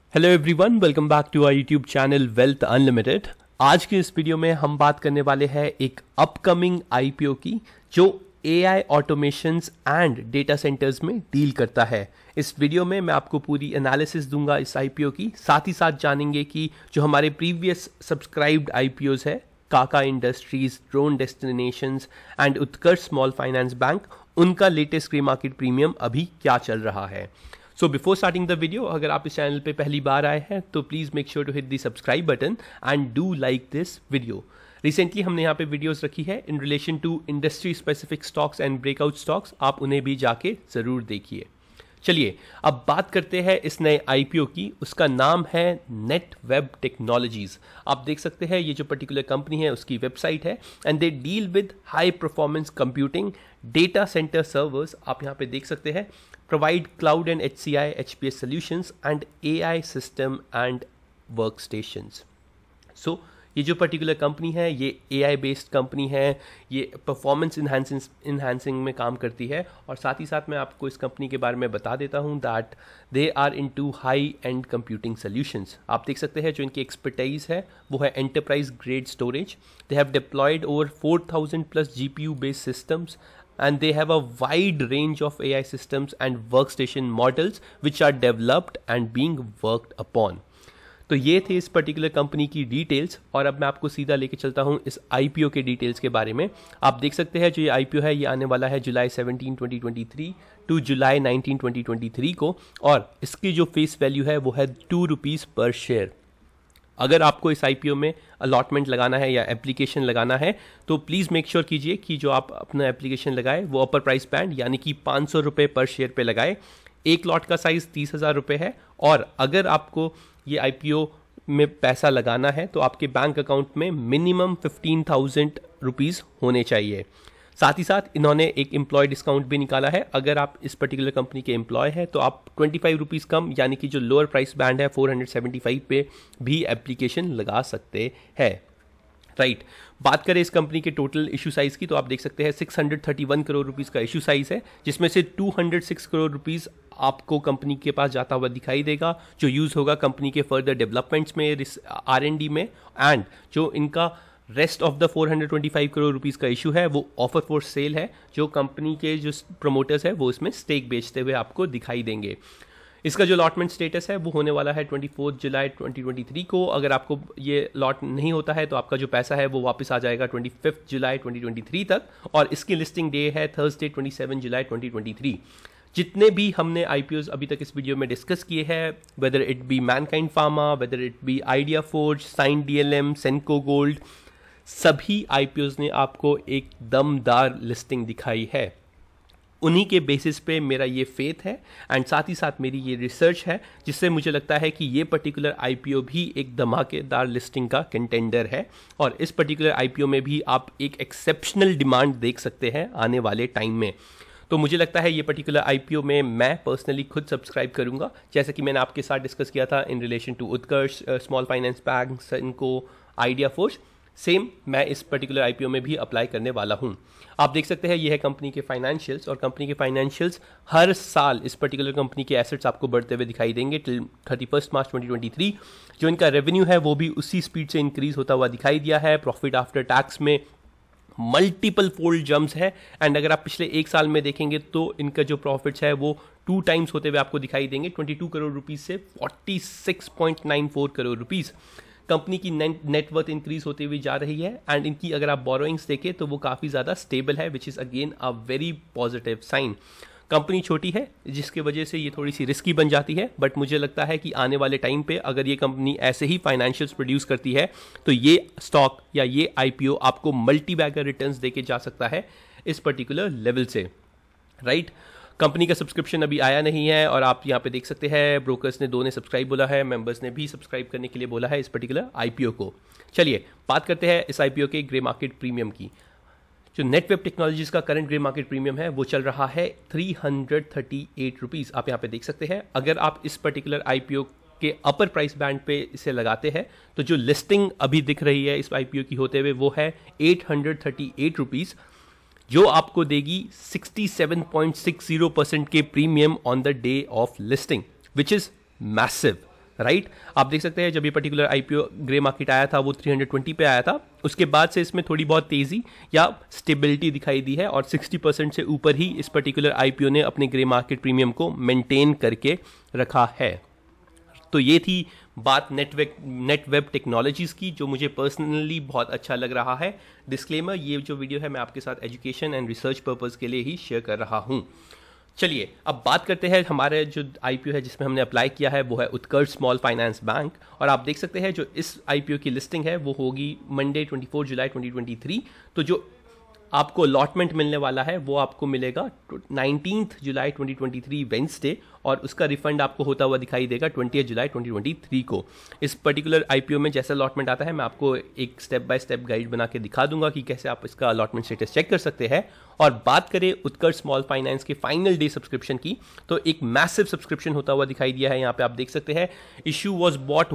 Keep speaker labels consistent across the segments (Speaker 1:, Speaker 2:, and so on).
Speaker 1: Hello everyone, welcome back to our YouTube channel wealth unlimited. आज के इस video में हम बात करने वाले हैं एक अपकमिंग आईपीओ की जो AI automations and data centers में डील करता है। इस वीडियो में मैं आपको पूरी एनालिसिस दूंगा इस आईपीओ की, साथ ही साथ जानेंगे कि जो हमारे प्रीवियस सब्सक्राइब्ड आईपीओज है, Kaka industries, drone destinations and Utkarsh small finance bank, उनका लेटेस्ट प्री मार्केट प्रीमियम अभी क्या चल रहा है। So before starting the video, अगर आप इस चैनल पे पहली बार आए हैं तो please make sure to hit the subscribe button and do like this video. Recently हमने यहाँ पे वीडियोस रखी है in relation to industry specific stocks and breakout stocks, आप उन्हें भी जाके ज़रूर देखिए। चलिए अब बात करते हैं इस नए आईपीओ की। उसका नाम है नेटवेब टेक्नोलॉजीज। आप देख सकते हैं ये जो पर्टिकुलर कंपनी है उसकी वेबसाइट है and they deal with high performance computing, data center servers, आप यहाँ पे देख सकते हैं, provide cloud and HCI HPS solutions and AI system and workstations। So ये जो पर्टिकुलर कंपनी है ये AI बेस्ड कंपनी है, ये परफॉर्मेंस इन्हांसिंग में काम करती है। और साथ ही साथ मैं आपको इस कंपनी के बारे में बता देता हूँ that they are into high end computing solutions. आप देख सकते हैं जो इनकी एक्सपर्टाइज है वो है enterprise grade storage. They have deployed over 4000 plus GPU based systems and they have a wide range of AI systems and workstation models which are developed and being worked upon। तो ये थे इस particular company की details और अब मैं आपको सीधा लेके चलता हूँ इस आईपीओ के डिटेल्स के बारे में। आप देख सकते हैं जो ये आईपीओ है ये आने वाला है जुलाई 17, 2023 टू जुलाई 19, 2023 को, और इसकी जो फेस वैल्यू है वो है ₹2 पर शेयर। अगर आपको इस आईपीओ में अलॉटमेंट लगाना है या एप्लीकेशन लगाना है तो प्लीज़ मेक श्योर कीजिए कि जो आप अपना एप्लीकेशन लगाए वो अपर प्राइस बैंड यानी कि ₹500 पर शेयर पे लगाए। एक लॉट का साइज़ 30,000 रुपये है और अगर आपको ये आईपीओ में पैसा लगाना है तो आपके बैंक अकाउंट में मिनिमम 15,000 रुपीज़ होने चाहिए। साथ ही साथ इन्होंने एक एम्प्लॉय डिस्काउंट भी निकाला है। अगर आप इस पर्टिकुलर कंपनी के एम्प्लॉय हैं तो आप 25 रुपीज़ कम यानी कि जो लोअर प्राइस बैंड है 475 पे भी एप्लीकेशन लगा सकते हैं। राइट, बात करें इस कंपनी के टोटल इशू साइज़ की तो आप देख सकते हैं 631 करोड़ रुपीज़ का इशू साइज़ है, जिसमें से 206 करोड़ रुपीज़ आपको कंपनी के पास जाता हुआ दिखाई देगा जो यूज़ होगा कंपनी के फर्दर डेवलपमेंट्स में, R&D में, एंड जो इनका rest of the 425 crore rupees का इशू है वो ऑफर फॉर सेल है, जो कंपनी के जो प्रमोटर्स है वो इसमें स्टेक बेचते हुए आपको दिखाई देंगे। इसका जो अलॉटमेंट स्टेटस है वो होने वाला है 24 जुलाई 2023 को। अगर आपको ये लॉट नहीं होता है तो आपका जो पैसा है वो वापस आ जाएगा 25 जुलाई 2023 तक, और इसकी लिस्टिंग डे है थर्सडे 27 जुलाई 2023। जितने भी हमने आईपीओज अभी तक इस वीडियो में डिस्कस किए हैं, whether it be mankind pharma, whether it be idea forge, Cyient DLM, Senco gold, सभी आईपीओज ने आपको एक दमदार लिस्टिंग दिखाई है। उन्हीं के बेसिस पे मेरा ये फेथ है एंड साथ ही साथ मेरी ये रिसर्च है जिससे मुझे लगता है कि ये पर्टिकुलर आईपीओ भी एक धमाकेदार लिस्टिंग का कंटेंडर है और इस पर्टिकुलर आईपीओ में भी आप एक एक्सेप्शनल डिमांड देख सकते हैं आने वाले टाइम में। तो मुझे लगता है ये पर्टिकुलर आईपीओ में मैं पर्सनली खुद सब्सक्राइब करूंगा, जैसे कि मैंने आपके साथ डिस्कस किया था in relation to Utkarsh small finance bank, इनको आइडिया फोर्ज, सेम मैं इस पर्टिकुलर आईपीओ में भी अप्लाई करने वाला हूं। आप देख सकते हैं ये है कंपनी के फाइनेंशियल्स, और कंपनी के फाइनेंशियल्स हर साल इस पर्टिकुलर कंपनी के एसेट्स आपको बढ़ते हुए दिखाई देंगे टिल 31 मार्च 2023। जो इनका रेवेन्यू है वो भी उसी स्पीड से इंक्रीज होता हुआ दिखाई दिया है। प्रॉफिट आफ्टर टैक्स में मल्टीपल फोल्ड जम्प्स है एंड अगर आप पिछले एक साल में देखेंगे तो इनका जो प्रॉफिट्स है वो 2 टाइम्स होते हुए आपको दिखाई देंगे, 22 करोड़ रुपीज़ से 46.94 करोड़ रुपीज़। कंपनी की नेटवर्थ इंक्रीज होती हुई जा रही है एंड इनकी अगर आप बोरोइंग्स देखें तो वो काफ़ी ज़्यादा स्टेबल है, which is again a very positive sign. Company छोटी है जिसकी वजह से ये थोड़ी सी रिस्की बन जाती है, बट मुझे लगता है कि आने वाले टाइम पे अगर ये कंपनी ऐसे ही फाइनेंशियल्स प्रोड्यूस करती है तो ये स्टॉक या ये आईपीओ आपको मल्टी बैगर रिटर्न्स देके जा सकता है इस पर्टिकुलर लेवल से। राइट, कंपनी का सब्सक्रिप्शन अभी आया नहीं है और आप यहाँ पे देख सकते हैं ब्रोकर्स ने 2 ने सब्सक्राइब बोला है, मेंबर्स ने भी सब्सक्राइब करने के लिए बोला है इस पर्टिकुलर आईपीओ को। चलिए बात करते हैं इस आईपीओ के ग्रे मार्केट प्रीमियम की। जो नेटवेब टेक्नोलॉजीज का करंट ग्रे मार्केट प्रीमियम है वो चल रहा है 338 रुपीज़। आप यहाँ पे देख सकते हैं अगर आप इस पर्टिकुलर आईपीओ के अपर प्राइस बैंड पे इसे लगाते हैं तो जो लिस्टिंग अभी दिख रही है इस आईपीओ की होते हुए वो है 838 रुपीज़, जो आपको देगी 67.60% के premium on the day of listing, which is massive. Right. आप देख सकते हैं जब ये पर्टिकुलर आईपीओ ग्रे मार्केट आया था वो 320 पे आया था, उसके बाद से इसमें थोड़ी बहुत तेजी या स्टेबिलिटी दिखाई दी है और 60% से ऊपर ही इस पर्टिकुलर आईपीओ ने अपने ग्रे मार्केट प्रीमियम को मेंटेन करके रखा है। तो ये थी बात नेटवेब टेक्नोलॉजीज़ की, जो मुझे पर्सनली बहुत अच्छा लग रहा है। डिस्क्लेमर, ये जो वीडियो है मैं आपके साथ एजुकेशन एंड रिसर्च पर्पज़ के लिए ही शेयर कर रहा हूँ। चलिए अब बात करते हैं, हमारे जो आईपीओ है जिसमें हमने अप्लाई किया है वो है उत्कर्ष स्मॉल फाइनेंस बैंक, और आप देख सकते हैं जो इस आईपीओ की लिस्टिंग है वो होगी मंडे 24 जुलाई 2023। तो जो आपको अलॉटमेंट मिलने वाला है वो आपको मिलेगा 19 जुलाई 2023 वेंसडे, और उसका रिफंड आपको होता हुआ दिखाई देगा 20 जुलाई 2023 को। इस पर्टिकुलर आईपीओ में जैसा अलॉटमेंट आता है मैं आपको एक स्टेप बाय स्टेप गाइड बना के दिखा दूंगा कि कैसे आप इसका अलॉटमेंट स्टेटस चेक कर सकते हैं। और बात करें उत्कर्ष स्मॉल फाइनेंस के फाइनल डे सब्सक्रिप्शन की, तो एक मैसिव सब्सक्रिप्शन होता हुआ दिखाई दिया है। यहाँ पे आप देख सकते हैं issue was bought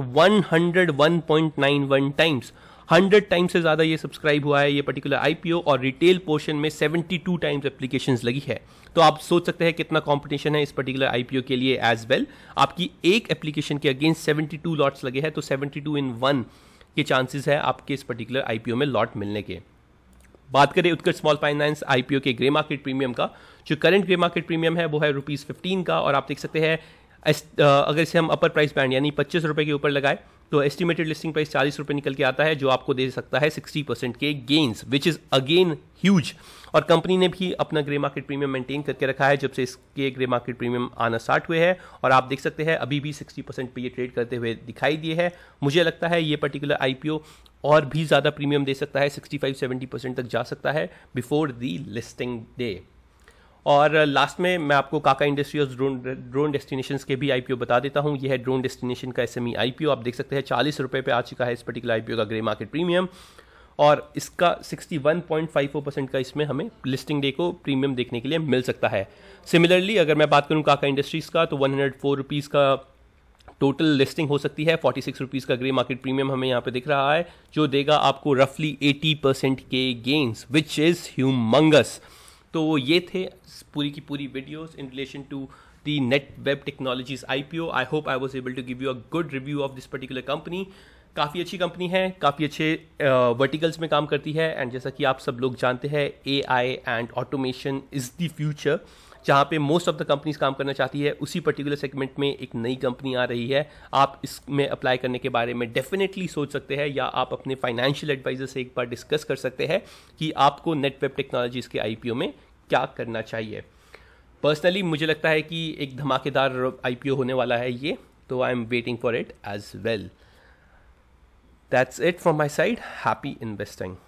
Speaker 1: 101.91 times, 100 times से ज़्यादा ये सब्सक्राइब हुआ है ये पर्टिकुलर आईपीओ, और रिटेल पोर्शन में 72 टाइम्स एप्लीकेशंस लगी है। तो आप सोच सकते हैं कितना कंपटीशन है इस पर्टिकुलर आईपीओ के लिए एज वेल। आपकी एक एप्लीकेशन के अगेंस्ट 72 लॉट्स लगे हैं, तो 72 in 1 के चांसेस है आपके इस पर्टिकुलर आईपीओ में लॉट मिलने के। बात करें उत्कर्ष स्मॉल फाइनेंस आईपीओ के ग्रे मार्केट प्रीमियम का, जो करंट ग्रे मार्केट प्रीमियम है वो है ₹15 का, और आप देख सकते हैं अगर इसे हम अपर प्राइस बैंड यानी 25 रुपये के ऊपर लगाए तो एस्टिमेटेड लिस्टिंग प्राइस 40 रुपये निकल के आता है, जो आपको दे सकता है 60% के gains, which is again huge. और कंपनी ने भी अपना ग्रे मार्केट प्रीमियम मेंटेन करके रखा है जब से इसके ग्रे मार्केट प्रीमियम आना स्टार्ट हुए हैं, और आप देख सकते हैं अभी भी 60% पे ये ट्रेड करते हुए दिखाई दिए है। मुझे लगता है ये पर्टिकुलर आईपीओ और भी ज़्यादा प्रीमियम दे सकता है, 65-70% तक जा सकता है बिफोर दी लिस्टिंग डे। और लास्ट में मैं आपको काका इंडस्ट्री और ड्रोन डेस्टिनेशंस के भी आईपीओ बता देता हूँ। यह है ड्रोन डेस्टिनेशन का एसएमई आईपीओ, आप देख सकते हैं 40 रुपये पे आ चुका है इस पर्टिकुलर आईपीओ का ग्रे मार्केट प्रीमियम, और इसका 61.54% का इसमें हमें लिस्टिंग डे को प्रीमियम देखने के लिए मिल सकता है। सिमिलरली अगर मैं बात करूँ काका इंडस्ट्रीज़ का, तो 104 रुपीज़ का टोटल लिस्टिंग हो सकती है, 46 रुपीज़ का ग्रे मार्केट प्रीमियम हमें यहाँ पे दिख रहा है, जो देगा आपको रफली 80% के गेन्स, विच इज़ ह्यूमंगस। तो ये थे पूरी की पूरी videos in relation to the Netweb Technologies IPO. I hope I was able to give you a good review of this particular company. काफ़ी अच्छी कंपनी है, काफ़ी अच्छे वर्टिकल्स में काम करती है, एंड जैसा कि आप सब लोग जानते हैं AI and automation is the future. जहाँ पे मोस्ट ऑफ द कंपनीज काम करना चाहती है उसी पर्टिकुलर सेगमेंट में एक नई कंपनी आ रही है। आप इसमें अप्लाई करने के बारे में डेफिनेटली सोच सकते हैं, या आप अपने फाइनेंशियल एडवाइजर से एक बार डिस्कस कर सकते हैं कि आपको नेटवेब टेक्नोलॉजीज़ के आईपीओ में क्या करना चाहिए। पर्सनली मुझे लगता है कि एक धमाकेदार आईपीओ होने वाला है ये, तो I am waiting for it as well. That's it from my side. Happy investing.